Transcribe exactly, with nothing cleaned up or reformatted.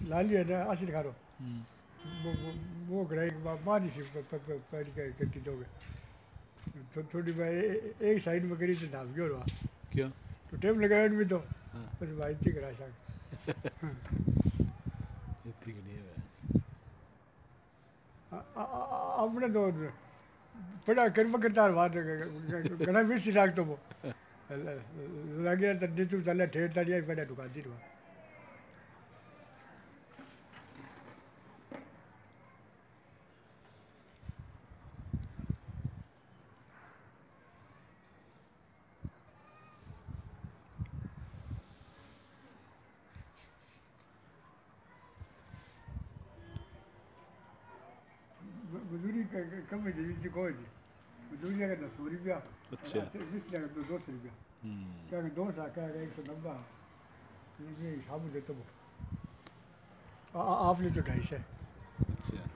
लाली है ना आशीर खारो हम्म। वो वो वो कराई मारी सी पैर के कटी दोगे तो थोड़ी भाई एक साइड में करी तो दाब गयो रहा क्यों? तो टाइम लगाया भी तो हाँ। बस भाई थी करा सक इतनी की नहीं है। अपने तो बड़ा कर्म करता बात घना बेसी लागतो वो लगे तो तू चले ठेर तारिया पड़ा दुकान दी रहा मजदूरी कम है जी को जी मजदूरी अगर दस सौ रुपया अच्छा। बीस जगह तो दो सौ रुपया हम्म। क्या दो सौ क्या एक सौ नब्बे ये हिसाब देते वो आपने तो ढाई सौ अच्छा।